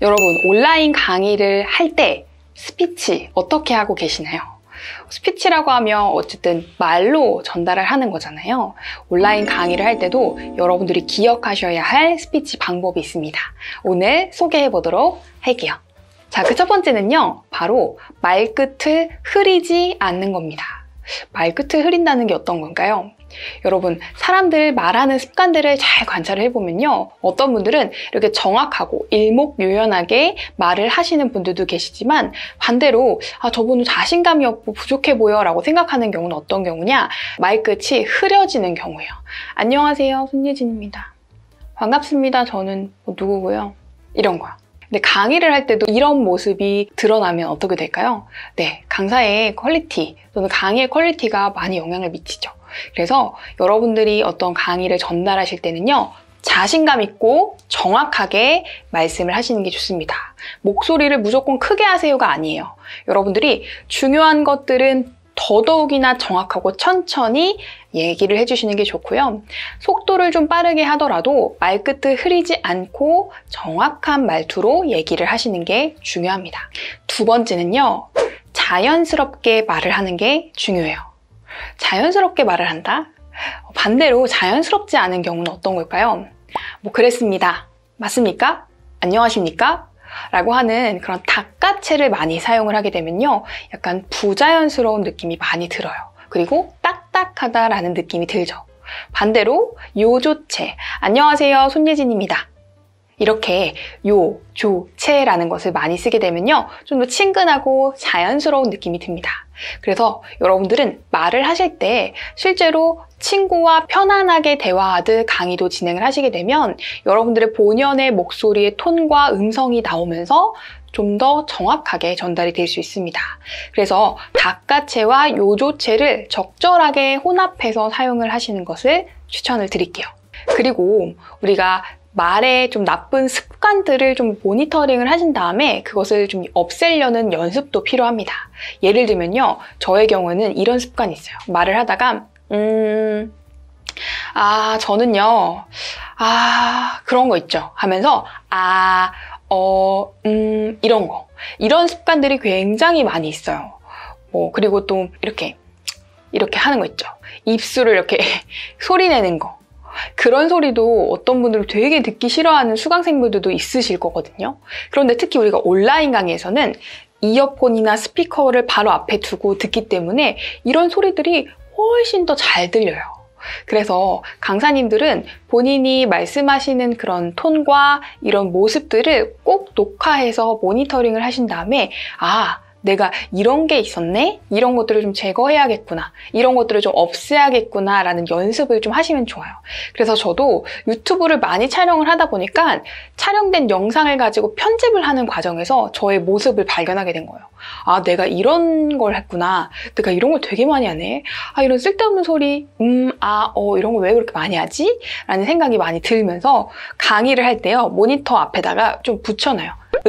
여러분, 온라인 강의를 할 때 스피치 어떻게 하고 계시나요? 스피치라고 하면 어쨌든 말로 전달을 하는 거잖아요. 온라인 강의를 할 때도 여러분들이 기억하셔야 할 스피치 방법이 있습니다. 오늘 소개해 보도록 할게요. 자, 그 첫 번째는요, 바로 말끝을 흐리지 않는 겁니다. 말끝을 흐린다는 게 어떤 건가요? 여러분, 사람들 말하는 습관들을 잘 관찰을 해보면요, 어떤 분들은 이렇게 정확하고 일목요연하게 말을 하시는 분들도 계시지만, 반대로 저분은 자신감이 없고 부족해 보여 라고 생각하는 경우는 어떤 경우냐, 말끝이 흐려지는 경우예요. 안녕하세요, 손예진입니다. 반갑습니다. 저는 누구고요? 이런 거요. 근데 강의를 할 때도 이런 모습이 드러나면 어떻게 될까요? 네, 강사의 퀄리티 또는 강의의 퀄리티가 많이 영향을 미치죠. 그래서 여러분들이 어떤 강의를 전달하실 때는요, 자신감 있고 정확하게 말씀을 하시는 게 좋습니다. 목소리를 무조건 크게 하세요가 아니에요. 여러분들이 중요한 것들은 더더욱이나 정확하고 천천히 얘기를 해주시는 게 좋고요. 속도를 좀 빠르게 하더라도 말끝을 흐리지 않고 정확한 말투로 얘기를 하시는 게 중요합니다. 두 번째는요, 자연스럽게 말을 하는 게 중요해요. 자연스럽게 말을 한다? 반대로 자연스럽지 않은 경우는 어떤 걸까요? 그랬습니다. 맞습니까? 안녕하십니까? 라고 하는 그런 닭가체를 많이 사용을 하게 되면요, 약간 부자연스러운 느낌이 많이 들어요. 그리고 딱딱하다라는 느낌이 들죠. 반대로 요조체, 안녕하세요, 손예진입니다. 이렇게 요, 조, 체라는 것을 많이 쓰게 되면요, 좀 더 친근하고 자연스러운 느낌이 듭니다. 그래서 여러분들은 말을 하실 때 실제로 친구와 편안하게 대화하듯 강의도 진행을 하시게 되면 여러분들의 본연의 목소리의 톤과 음성이 나오면서 좀 더 정확하게 전달이 될 수 있습니다. 그래서 닭가체와 요조체를 적절하게 혼합해서 사용을 하시는 것을 추천을 드릴게요. 그리고 우리가 말의 좀 나쁜 습관들을 좀 모니터링을 하신 다음에 그것을 좀 없애려는 연습도 필요합니다. 예를 들면요, 저의 경우는 이런 습관이 있어요. 말을 하다가 저는요, 그런 거 있죠 하면서 이런 거, 이런 습관들이 굉장히 많이 있어요. 그리고 또 이렇게 하는 거 있죠. 입술을 이렇게 소리 내는 거. 그런 소리도 어떤 분들은 되게 듣기 싫어하는 수강생분들도 있으실 거거든요. 그런데 특히 우리가 온라인 강의에서는 이어폰이나 스피커를 바로 앞에 두고 듣기 때문에 이런 소리들이 훨씬 더 잘 들려요. 그래서 강사님들은 본인이 말씀하시는 그런 톤과 이런 모습들을 꼭 녹화해서 모니터링을 하신 다음에 내가 이런 게 있었네? 이런 것들을 좀 제거해야겠구나. 이런 것들을 좀 없애야겠구나 라는 연습을 좀 하시면 좋아요. 그래서 저도 유튜브를 많이 촬영을 하다 보니까 촬영된 영상을 가지고 편집을 하는 과정에서 저의 모습을 발견하게 된 거예요. 내가 이런 걸 했구나. 내가 이런 걸 되게 많이 하네. 이런 쓸데없는 소리, 이런 걸 왜 그렇게 많이 하지? 라는 생각이 많이 들면서 강의를 할 때요, 모니터 앞에다가 좀 붙여놔요.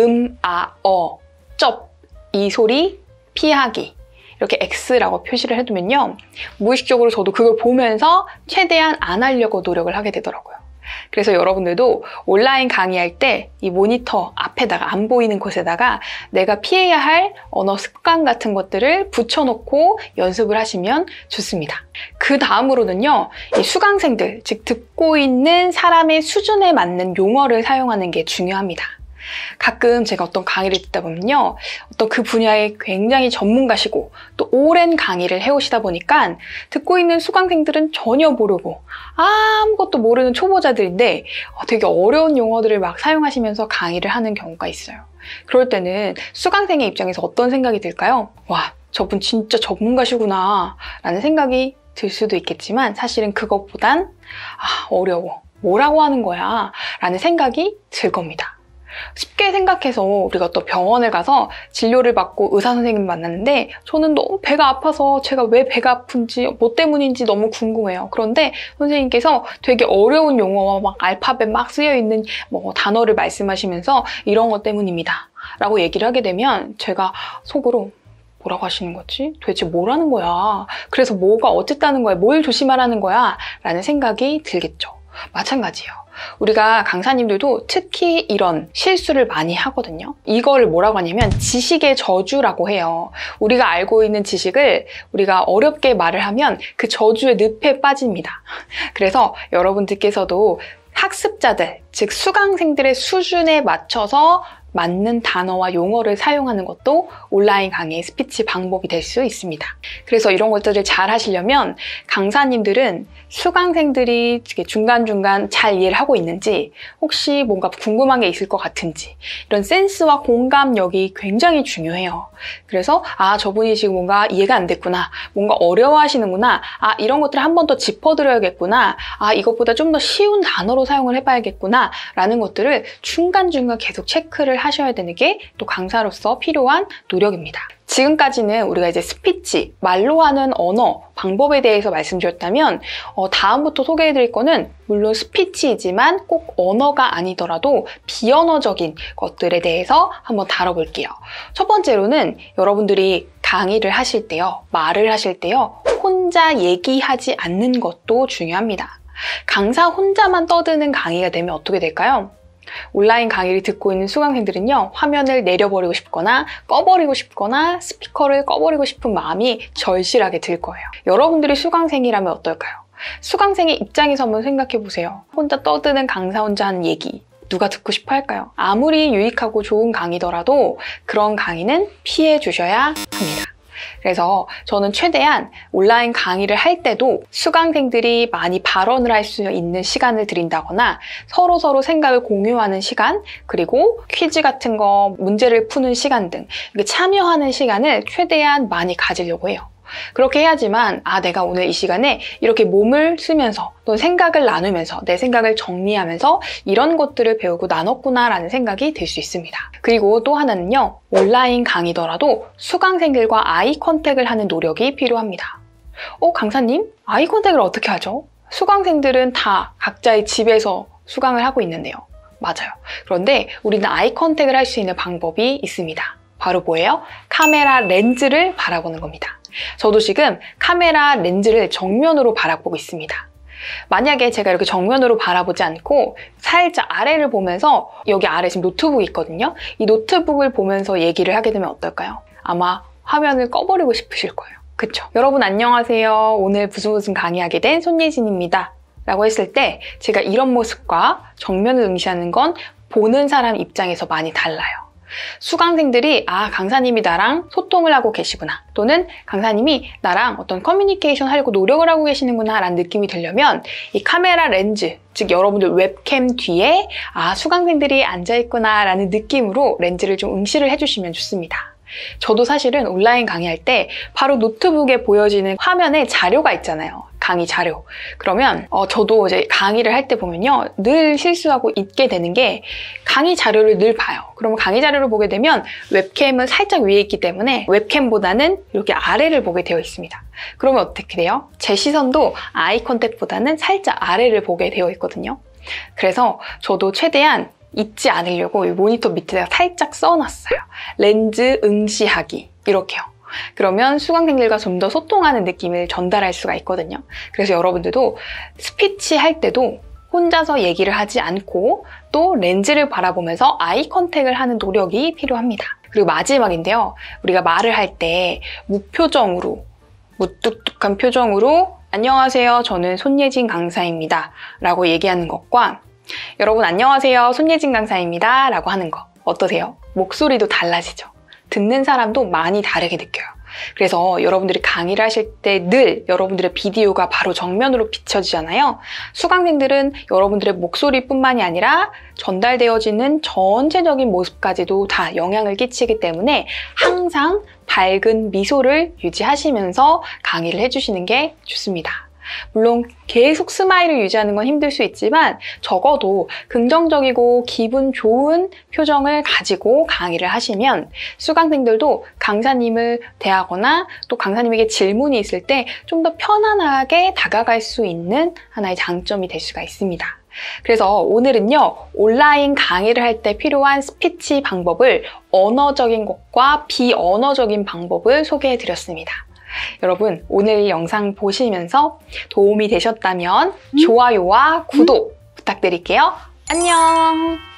쩝. 이 소리 피하기, 이렇게 X라고 표시를 해두면요, 무의식적으로 저도 그걸 보면서 최대한 안 하려고 노력을 하게 되더라고요. 그래서 여러분들도 온라인 강의할 때 이 모니터 앞에다가, 안 보이는 곳에다가 내가 피해야 할 언어 습관 같은 것들을 붙여놓고 연습을 하시면 좋습니다. 그 다음으로는요, 이 수강생들, 즉 듣고 있는 사람의 수준에 맞는 용어를 사용하는 게 중요합니다. 가끔 제가 어떤 강의를 듣다 보면요, 어떤 그 분야에 굉장히 전문가시고 또 오랜 강의를 해오시다 보니까 듣고 있는 수강생들은 전혀 모르고 아무것도 모르는 초보자들인데 되게 어려운 용어들을 막 사용하시면서 강의를 하는 경우가 있어요. 그럴 때는 수강생의 입장에서 어떤 생각이 들까요? 와, 저분 진짜 전문가시구나 라는 생각이 들 수도 있겠지만, 사실은 그것보단 어려워, 뭐라고 하는 거야 라는 생각이 들 겁니다. 쉽게 생각해서 우리가 또 병원을 가서 진료를 받고 의사 선생님을 만났는데, 저는 너무 배가 아파서 제가 왜 배가 아픈지, 뭐 때문인지 너무 궁금해요. 그런데 선생님께서 되게 어려운 용어와 막 알파벳 막 쓰여있는 단어를 말씀하시면서 이런 것 때문입니다 라고 얘기를 하게 되면 제가 속으로 뭐라고 하시는 거지? 도대체 뭐라는 거야? 그래서 뭐가 어쨌다는 거야? 뭘 조심하라는 거야? 라는 생각이 들겠죠. 마찬가지예요. 우리가 강사님들도 특히 이런 실수를 많이 하거든요. 이거를 뭐라고 하냐면 지식의 저주라고 해요. 우리가 알고 있는 지식을 우리가 어렵게 말을 하면 그 저주의 늪에 빠집니다. 그래서 여러분들께서도 학습자들, 즉 수강생들의 수준에 맞춰서 맞는 단어와 용어를 사용하는 것도 온라인 강의의 스피치 방법이 될 수 있습니다. 그래서 이런 것들을 잘 하시려면 강사님들은 수강생들이 중간중간 잘 이해를 하고 있는지, 혹시 뭔가 궁금한 게 있을 것 같은지, 이런 센스와 공감력이 굉장히 중요해요. 그래서 저분이 지금 뭔가 이해가 안 됐구나, 뭔가 어려워하시는구나, 이런 것들을 한 번 더 짚어드려야겠구나, 이것보다 좀 더 쉬운 단어로 사용을 해봐야겠구나 라는 것들을 중간중간 계속 체크를 하셔야 되는 게 또 강사로서 필요한 노력입니다. 지금까지는 우리가 이제 스피치, 말로 하는 언어, 방법에 대해서 말씀드렸다면 다음부터 소개해드릴 거는 물론 스피치이지만 꼭 언어가 아니더라도 비언어적인 것들에 대해서 한번 다뤄볼게요. 첫 번째로는 여러분들이 강의를 하실 때요, 말을 하실 때요, 혼자 얘기하지 않는 것도 중요합니다. 강사 혼자만 떠드는 강의가 되면 어떻게 될까요? 온라인 강의를 듣고 있는 수강생들은요, 화면을 내려버리고 싶거나 꺼버리고 싶거나 스피커를 꺼버리고 싶은 마음이 절실하게 들 거예요. 여러분들이 수강생이라면 어떨까요? 수강생의 입장에서 한번 생각해 보세요. 혼자 떠드는 강사 혼자 하는 얘기, 누가 듣고 싶어 할까요? 아무리 유익하고 좋은 강의더라도 그런 강의는 피해 주셔야 합니다. 그래서 저는 최대한 온라인 강의를 할 때도 수강생들이 많이 발언을 할 수 있는 시간을 드린다거나 서로 생각을 공유하는 시간, 그리고 퀴즈 같은 거, 문제를 푸는 시간 등 참여하는 시간을 최대한 많이 가지려고 해요. 그렇게 해야지만 내가 오늘 이 시간에 이렇게 몸을 쓰면서 또 생각을 나누면서 내 생각을 정리하면서 이런 것들을 배우고 나눴구나 라는 생각이 들 수 있습니다. 그리고 또 하나는요, 온라인 강의더라도 수강생들과 아이 컨택을 하는 노력이 필요합니다. 강사님, 아이 컨택을 어떻게 하죠? 수강생들은 다 각자의 집에서 수강을 하고 있는데요. 맞아요. 그런데 우리는 아이 컨택을 할 수 있는 방법이 있습니다. 바로 뭐예요? 카메라 렌즈를 바라보는 겁니다. 저도 지금 카메라 렌즈를 정면으로 바라보고 있습니다. 만약에 제가 이렇게 정면으로 바라보지 않고 살짝 아래를 보면서, 여기 아래 지금 노트북이 있거든요. 이 노트북을 보면서 얘기를 하게 되면 어떨까요? 아마 화면을 꺼버리고 싶으실 거예요. 그쵸? 여러분 안녕하세요. 오늘 무슨 강의하게 된 손예진입니다. 라고 했을 때 제가 이런 모습과 정면을 응시하는 건 보는 사람 입장에서 많이 달라요. 수강생들이 강사님이 나랑 소통을 하고 계시구나, 또는 강사님이 나랑 어떤 커뮤니케이션 하려고 노력을 하고 계시는구나 라는 느낌이 들려면 이 카메라 렌즈, 즉 여러분들 웹캠 뒤에 수강생들이 앉아있구나 라는 느낌으로 렌즈를 좀 응시를 해주시면 좋습니다. 저도 사실은 온라인 강의할 때 바로 노트북에 보여지는 화면에 자료가 있잖아요. 강의 자료. 그러면 저도 이제 강의를 할 때 보면요, 늘 실수하고 있게 되는 게 강의 자료를 늘 봐요. 그러면 강의 자료를 보게 되면 웹캠은 살짝 위에 있기 때문에 웹캠보다는 이렇게 아래를 보게 되어 있습니다. 그러면 어떻게 돼요? 제 시선도 아이 컨택보다는 살짝 아래를 보게 되어 있거든요. 그래서 저도 최대한 잊지 않으려고 이 모니터 밑에다가 살짝 써놨어요. 렌즈 응시하기, 이렇게요. 그러면 수강생들과 좀 더 소통하는 느낌을 전달할 수가 있거든요. 그래서 여러분들도 스피치 할 때도 혼자서 얘기를 하지 않고 또 렌즈를 바라보면서 아이 컨택을 하는 노력이 필요합니다. 그리고 마지막인데요, 우리가 말을 할 때 무표정으로, 무뚝뚝한 표정으로 안녕하세요, 저는 손예진 강사입니다 라고 얘기하는 것과 여러분 안녕하세요, 손예진 강사입니다 라고 하는 거 어떠세요? 목소리도 달라지죠? 듣는 사람도 많이 다르게 느껴요. 그래서 여러분들이 강의를 하실 때 늘 여러분들의 비디오가 바로 정면으로 비춰지잖아요. 수강생들은 여러분들의 목소리뿐만이 아니라 전달되어지는 전체적인 모습까지도 다 영향을 끼치기 때문에 항상 밝은 미소를 유지하시면서 강의를 해주시는 게 좋습니다. 물론 계속 스마일을 유지하는 건 힘들 수 있지만 적어도 긍정적이고 기분 좋은 표정을 가지고 강의를 하시면 수강생들도 강사님을 대하거나 또 강사님에게 질문이 있을 때 좀 더 편안하게 다가갈 수 있는 하나의 장점이 될 수가 있습니다. 그래서 오늘은요, 온라인 강의를 할 때 필요한 스피치 방법을 언어적인 것과 비언어적인 방법을 소개해 드렸습니다. 여러분, 오늘 영상 보시면서 도움이 되셨다면 좋아요와 구독 부탁드릴게요. 안녕!